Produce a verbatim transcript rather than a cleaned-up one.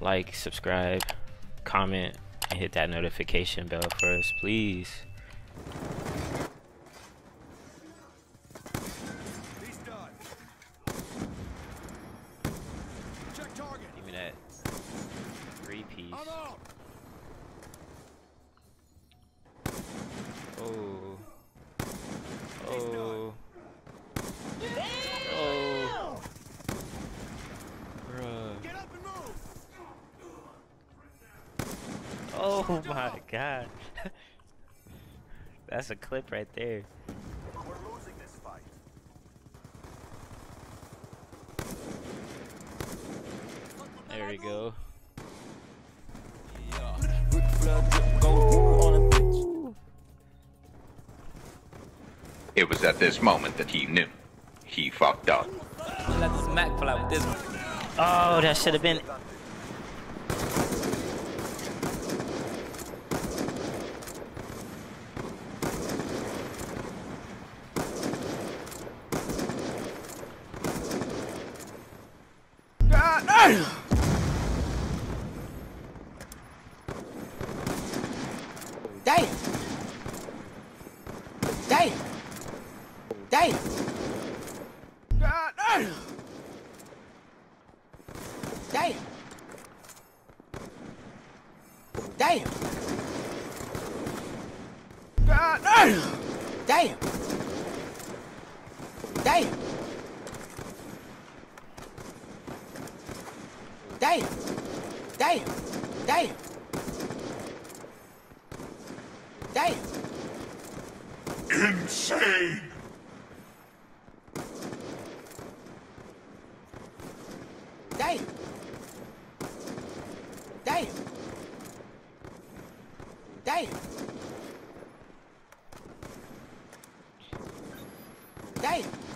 like, subscribe, comment, and hit that notification bell for us, please. Give me that three piece. Oh. Oh. Oh. Bruh. Get up and move. Oh my god. That's a clip right there. We're losing this fight. There we go. It was at this moment that he knew. He fucked up. Let this Mac fly with this one. Oh, that should have been. Damn! Damn! Damn! God damn! Damn! Damn! God damn! Damn! Damn! Damn! Damn! Damn! Damn! Insane. Damn! Damn! Damn! Damn!